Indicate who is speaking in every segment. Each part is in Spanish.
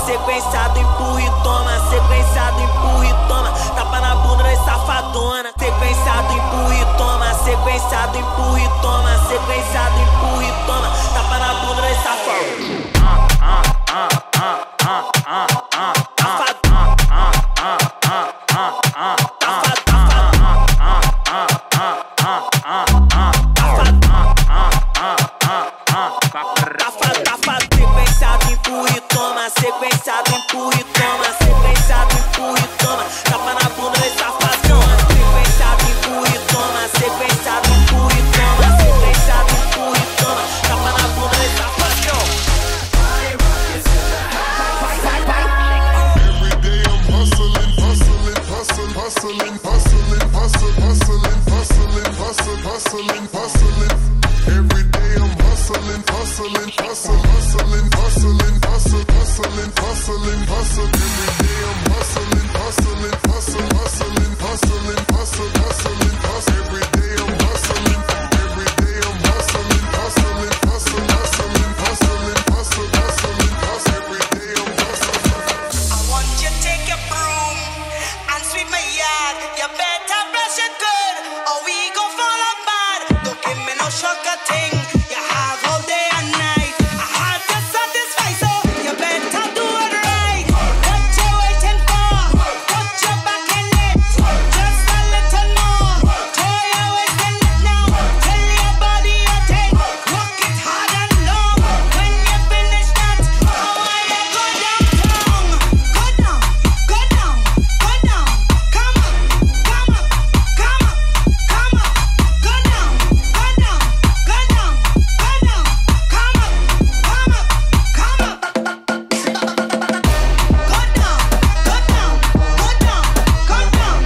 Speaker 1: sequência do empurra e toma, sequência do empurra e toma, tapa na bunda das safadona, sequência do empurra e toma, sequência do empurra e toma, sequência do empurra e toma, tapa na bunda das safadona. Sequência do empurra e toma, sequência do empurra e toma, tapa na bunda desse safadona. Sequência do empurra e toma, sequência do empurra e toma, sequência do empurra e toma, tapa na bunda desse safadona.
Speaker 2: Every day I'm hustling, hustling, hustling, hustling, hustling, hustling, hustling, hustling, hustling, hustling. Every day I'm hustling, hustling, hustling, hustling, hustling, hustling. Hustling, hustling, hustling. Every day I'm hustling, hustling, hustling, hustling, hustling, hustling, hustling, hustling. Every day I'm hustling, every day I'm hustling, hustling, hustling, hustling, hustling, hustling, hustling, hustling. Every day I'm hustling.
Speaker 3: I want you to take your broom and sweep my yard. You better brush it good, or we gon' fall apart. Don't give me no sugar thing. You have all day and night. I have to satisfy, so you better do it right. What you waiting for? Put your back in it. Just a little more. Throw your waist in it now. Tell your body you take. Work it hard and long. When you finish that, I want you go downtown. Go down, go down, go down. Come up, come up, come up, come up. Go down, go down, go down, go down. Come up, come up, come up. Go down, go down, go down, go down, go down, go down, go down,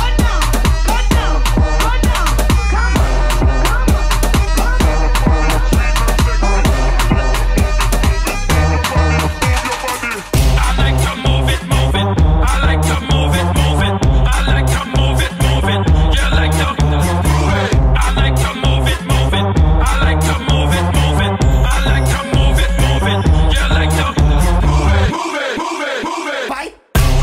Speaker 4: I like to move it, move it. I like to move it, move it. I like to move it, move it. You like to move it. I like to move it, move it. I like to move it, move it. I like to move it, move it. You like to move it, move it, move it, move it.
Speaker 3: fight.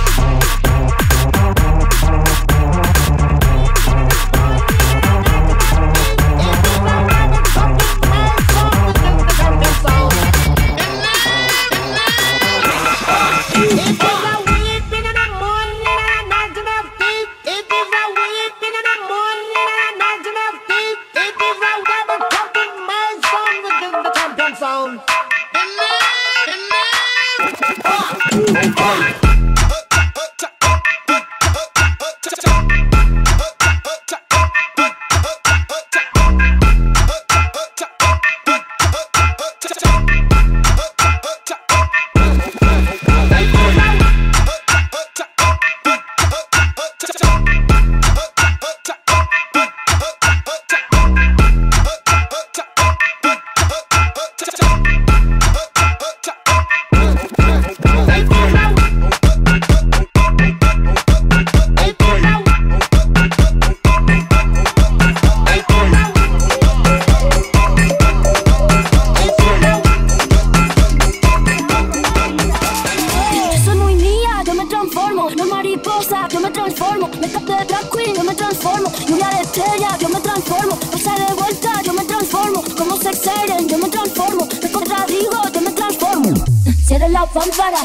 Speaker 5: Soy muy mía, yo me transformo. No mariposa, yo me transformo. Me capto de drag queen, yo me transformo. Lluvia de estrella, yo me transformo. Pasa de vuelta, yo me transformo. Como sex siren, yo me transformo. Me contradigo, yo me transformo. Cierra la pámpara.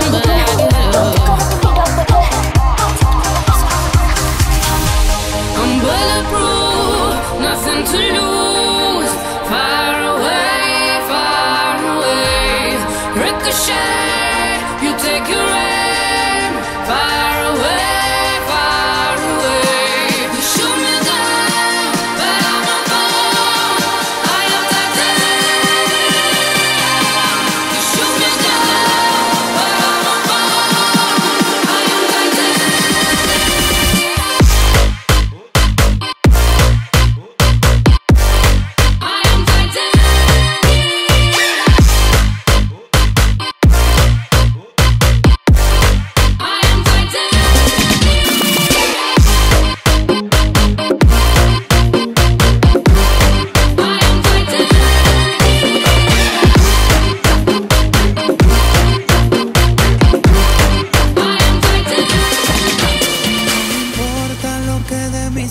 Speaker 6: I'm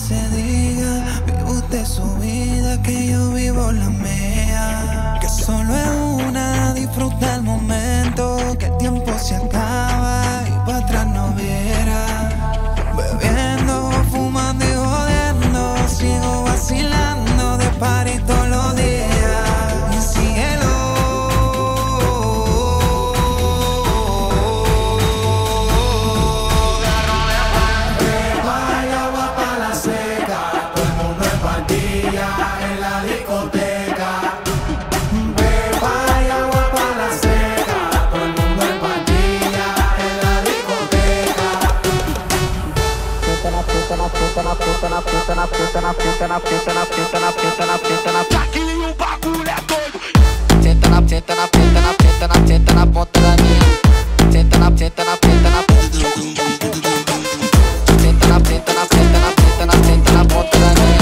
Speaker 6: se diga, vive usted su vida, que yo vivo la mía. Que solo es una, disfruta el momento, que el tiempo se acaba y para atrás no viera. Bebiendo, fumando y jodiendo, sigo vacilando de party todos los días. Mi cielo.
Speaker 7: Aqui o bagulho é doido. Senta na ponta da minha. Senta na ponta da minha. Senta na ponta da minha.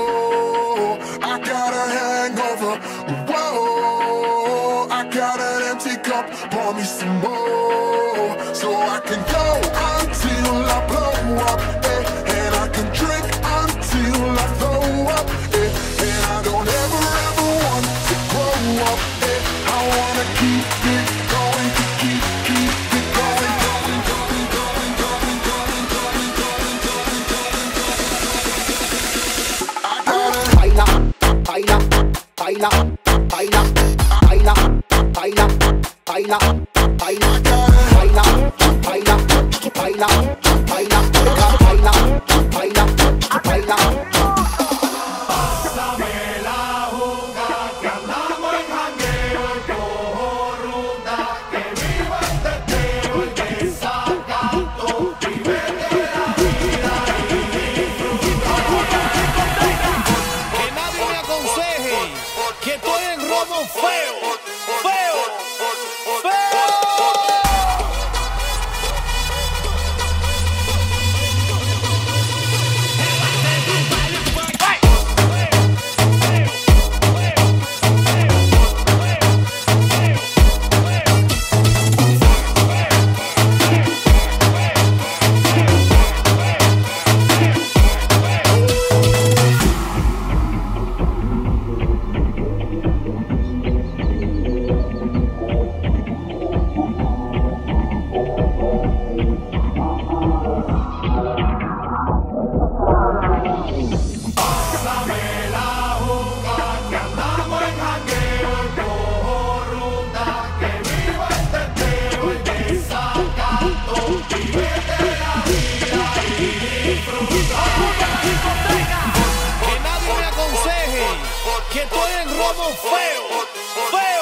Speaker 2: whoa, I got a hangover. Whoa, I got an empty cup, pour me some more, so I can go until I blow up, and I can drink until I throw up, and I don't ever want to grow up, I wanna keep it going, keep it going,
Speaker 7: Baila, baila, baila, baila, baila, baila, baila, baila, baila, baila, baila, baila, baila, baila, baila.
Speaker 8: Que estoy en robo feo, feo, feo. Que nadie me aconseje que estoy en robo feo, feo.